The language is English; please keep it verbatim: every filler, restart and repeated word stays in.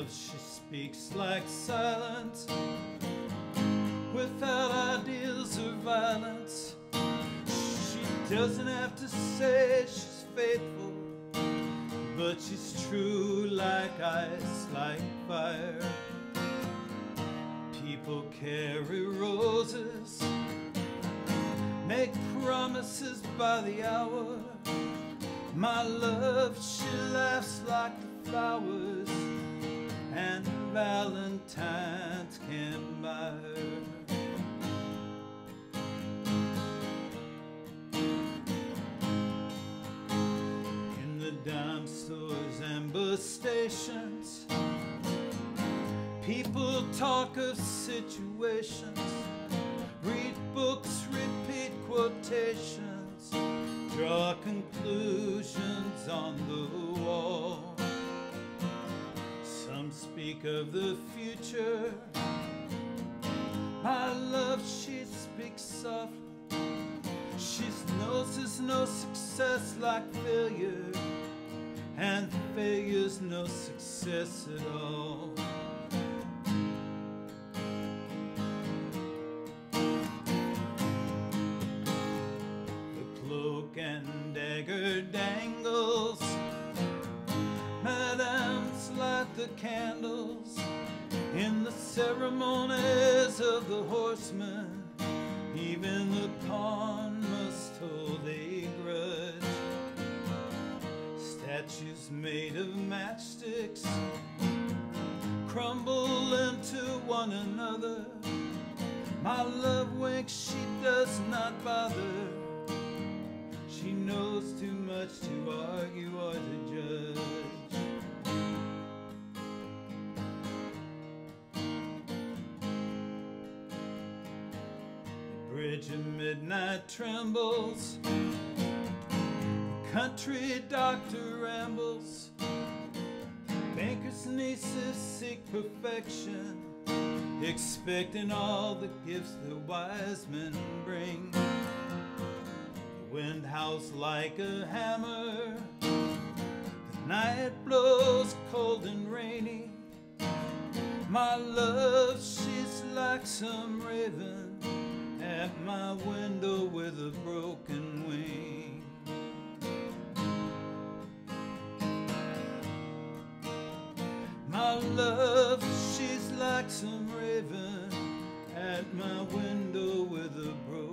love, she speaks like silence, without ideas of violence. She doesn't have to say she's faithful, but she's true like ice, like fire. People carry roses, make promises by the hour. My love, she laughs like the flowers, and Valentine's can't buy her. In the dime stores and bus stations, people talk of situations, read books, repeat quotations, draw conclusions on the wall. Some speak of the future. My love, she speaks softly. She knows there's no success like failure, and failure's no success at all. And dagger dangles, madams light the candles in the ceremonies of the horsemen. Even the pawn must hold a grudge. Statues made of matchsticks crumble into one another. My love winks, she does not bother. She knows too much to argue or to judge. The bridge of midnight trembles, the country doctor rambles, banker's nieces seek perfection, expecting all the gifts the wise men bring. Wind howls like a hammer, the night blows cold and rainy. My love, she's like some raven at my window with a broken wing. My love, she's like some raven at my window with a broken wing.